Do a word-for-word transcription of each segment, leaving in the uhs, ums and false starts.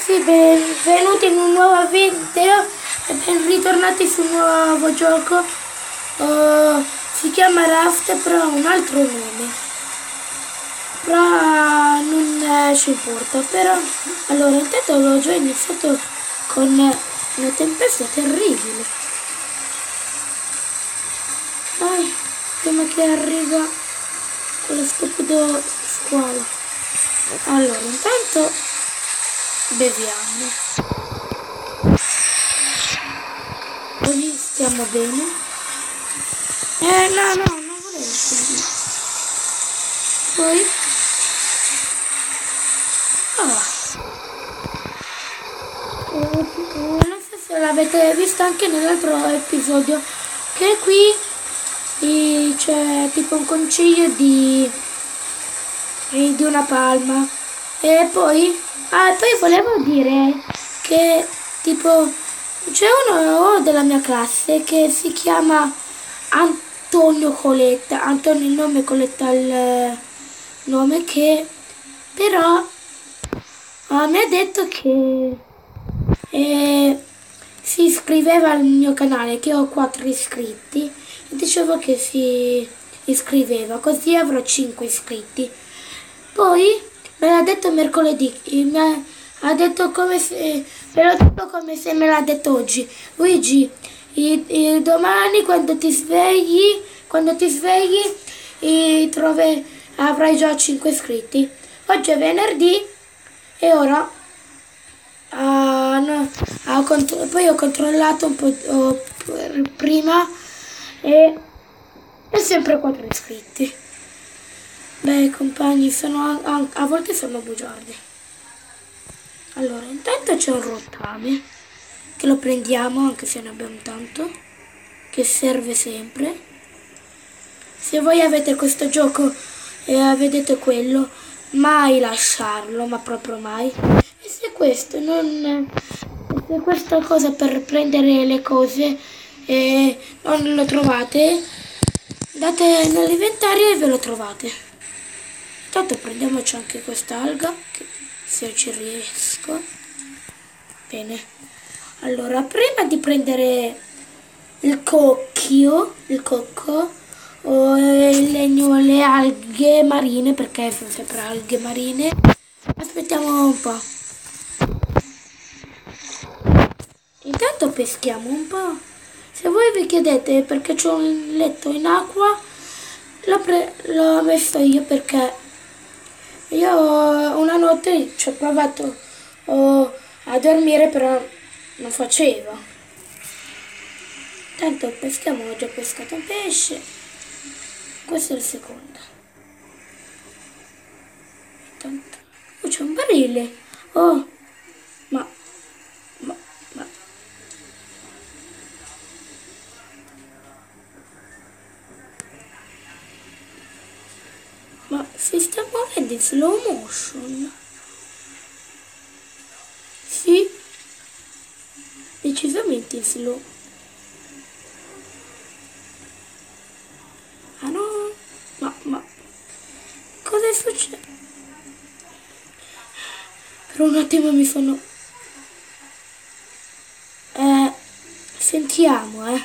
ragazzi, benvenuti in un nuovo video e ben ritornati su un nuovo gioco. Uh, si chiama Raft, però ha un altro nome, però uh, non eh, ci importa. Però allora, intanto l'ho già iniziato con una tempesta terribile. Dai, prima che arriva quello stupido squalo. Allora, intanto beviamo, così stiamo bene. Eh no no, non volevo così. Poi ah. Non so se l'avete visto anche nell'altro episodio, che qui c'è tipo un concilio di di una palma. E poi ah, poi volevo dire che tipo c'è uno della mia classe che si chiama Antonio Coletta. Antonio il nome, Coletta il nome, che però ah, mi ha detto che eh, si iscriveva al mio canale, che ho quattro iscritti, e dicevo che si iscriveva, così avrò cinque iscritti. Poi me l'ha detto mercoledì, mi ha, ha detto come se, me l'ha detto come se me l'ha detto oggi. Luigi, i, i, domani quando ti svegli, quando ti svegli i, trove, avrai già cinque iscritti. Oggi è venerdì e ora ah, no, ho contro, poi ho controllato un po' oh, prima e è sempre quattro iscritti. Beh, compagni, sono a, a volte sono bugiardi. Allora, intanto c'è un rottame, che lo prendiamo anche se ne abbiamo tanto, che serve sempre. Se voi avete questo gioco e vedete quello, mai lasciarlo, ma proprio mai. E se questo non, se questa cosa per prendere le cose e non lo trovate, andate nell'inventario e ve lo trovate. Intanto prendiamoci anche quest'alga, se ci riesco. Bene. Allora, prima di prendere il cocchio, il cocco, o il legno, le alghe marine, perché sono sempre alghe marine, aspettiamo un po'. Intanto peschiamo un po'. Se voi vi chiedete perché c'ho un letto in acqua, l'ho messo io perché io una notte ci ho provato oh, a dormire, però non faceva. Tanto peschiamo, ho già pescato un pesce. Questo è il secondo. Tanto, oh, c'è un barile. Oh, ma, ma, ma. Ma si sta muovendo in slow motion. Sì, decisamente in slow. Ah no, ma, ma, cosa è successo? Per un attimo mi sono... Eh, sentiamo, eh.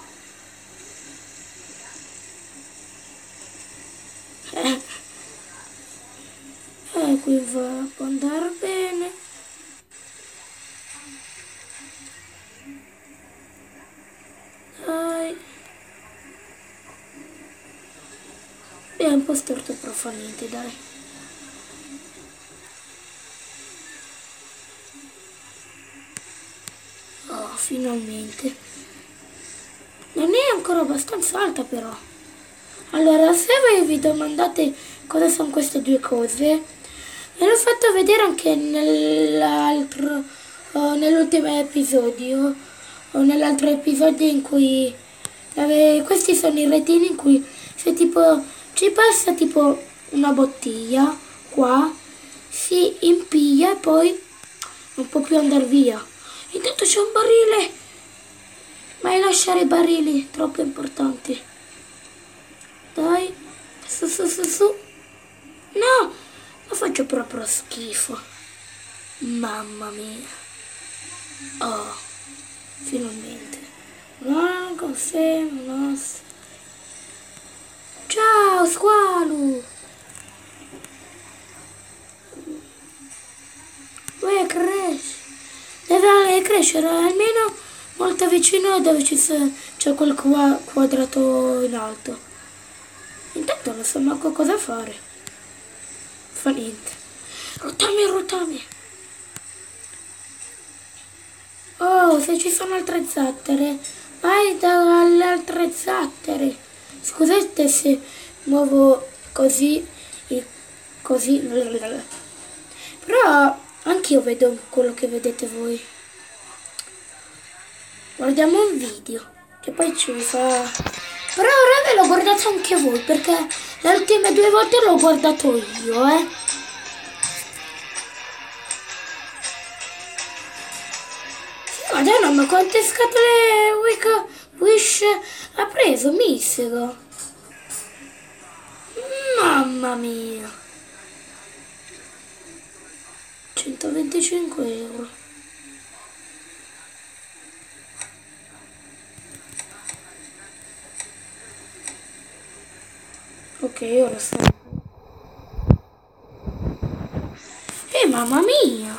Eh, eh qui va, può andare bene. Dai. È un po' storto però fa niente, dai. Oh, finalmente. Non è ancora abbastanza alta però. Allora, se voi vi domandate cosa sono queste due cose, ve l'ho fatto vedere anche nell'altro, oh, nell'ultimo episodio, o nell'altro episodio in cui eh, questi sono i retini in cui se tipo ci passa tipo una bottiglia qua, si impiglia e poi non può più andare via. Intanto c'è un barile, mai lasciare i barili, troppo importanti. Dai, su su su su. No, ma faccio proprio schifo. Mamma mia. Oh, finalmente. Non confermo, no. Ciao, squalo. Uè, cresce. Deve crescere almeno molto vicino a dove c'è quel qua quadrato in alto. Intanto non so manco cosa fare. Fa niente. Rotami, rotami. Oh, se ci sono altre zattere, vai dalle altre zattere. Scusate se muovo così, così. Però anch'io vedo quello che vedete voi. Guardiamo un video, che poi ci fa... Però ora ve lo guardate anche voi, perché le ultime due volte l'ho guardato io, eh. Madonna, ma quante scatole Wish ha preso, misero. Mamma mia. centoventicinque euro. Ok, ora sta. Eh, mamma mia.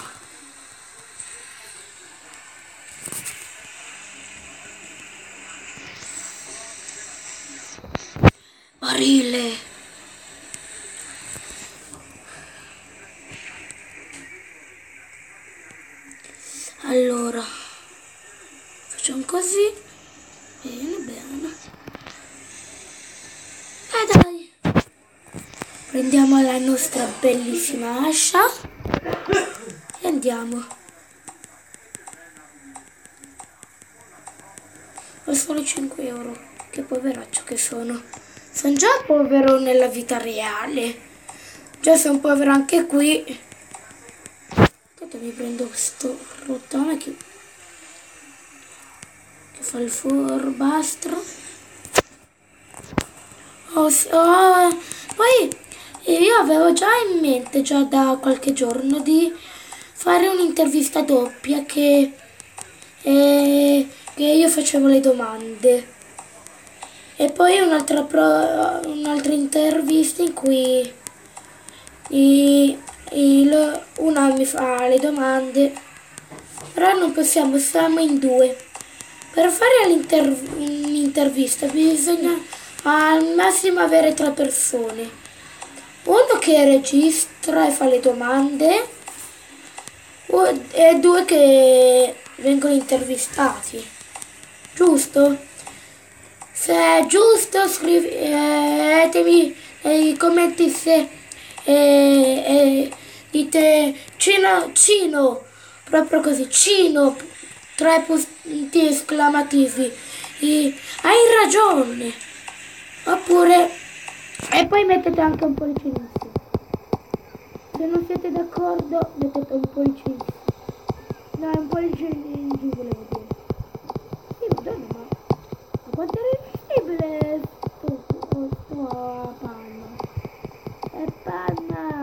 Barile. Allora, facciamo così. Bene, bene. E dai. Prendiamo la nostra bellissima ascia e andiamo. Ho solo cinque euro. Che poveraccio che sono. Sono già povero nella vita reale. Già sono povero anche qui. Aspetta, mi prendo questo rottame che, che fa il furbastro. Oh, oh, poi io avevo già in mente, già da qualche giorno, di fare un'intervista doppia che, eh, che io facevo le domande. E poi un'altra, pro, un'altra intervista in cui i, il, una mi fa le domande, però non possiamo, siamo in due. Per fare un'intervista bisogna al massimo avere tre persone. Uno che registra e fa le domande e due che vengono intervistati. Giusto? Se è giusto scrivetemi nei commenti se e, e dite Cino, Cino, proprio così, Cino, tre punti esclamativi, e, hai ragione, oppure, e poi mettete anche un pollice in su. Se non siete d'accordo mettete un pollice in su. No, un pollice in giù volevo dire. Sì, madonna, ma, ma quanto è irresistibile sto, sto panna. È panna!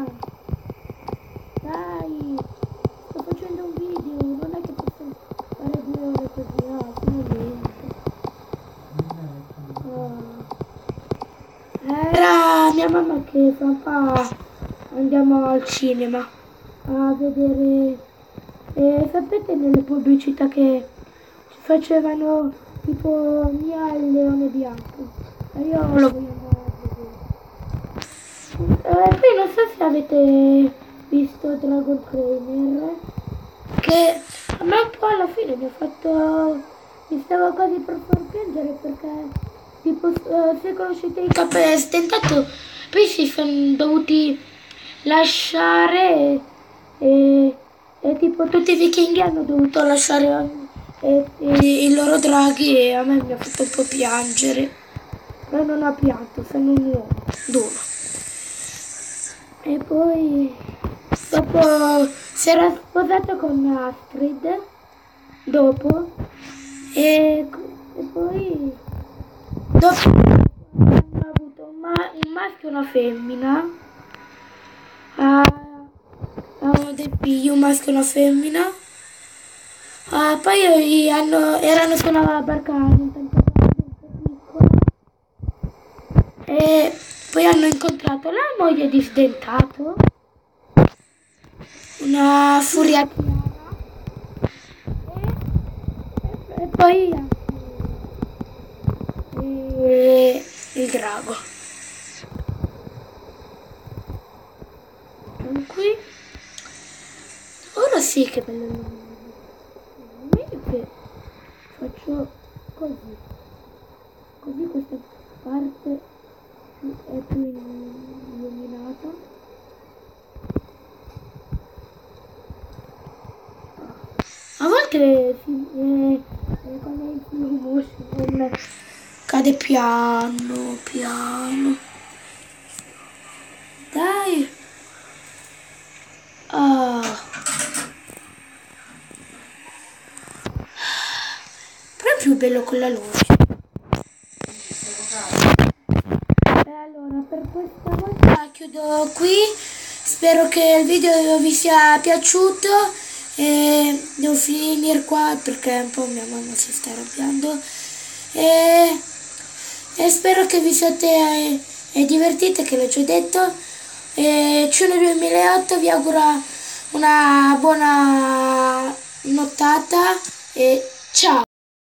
Dai! Sto facendo un video, non è che posso fare due ore così, no, finalmente. Oh. Era mia mamma che papà andiamo al cinema a vedere, e sapete nelle pubblicità che ci facevano tipo Mia il leone bianco, e io lo voglio andare a vedere. E poi non so se avete visto Dragon Trainer, che a me un po' alla fine mi ha fatto, mi stavo quasi per far piangere, perché tipo uh, se conoscete i capelli stentato, poi si sono dovuti lasciare e, e, e tipo tutti i vichinghi hanno dovuto lasciare e, e, i loro draghi, e a me mi ha fatto un po' piangere, però non ha pianto, sono un uomo duro. E poi dopo si era sposato con Astrid dopo, e, e poi dopo hanno avuto un, ma un maschio e una femmina. Ah, avevano dei figli, un maschio e una femmina. Ah, poi hanno, erano su una barca un tempo fa, piccola, e poi hanno incontrato la moglie di Sdentato, una furia chiara, e, e poi anche e, il drago. Sono qui. Ora sì che bello il nome. Meglio che faccio così. Così questa parte è più illuminata. A volte si, eh, eh, quando il fumo cade piano, piano. Dai. Ah. Però è più bello con la luce. E allora, per questa volta chiudo qui. Spero che il video vi sia piaciuto. E devo finire qua perché un po' mia mamma si sta arrabbiando. E, e spero che vi siate eh, eh, divertite, che l'ho già detto. E Ciuno duemilaotto vi augura una buona nottata e ciao!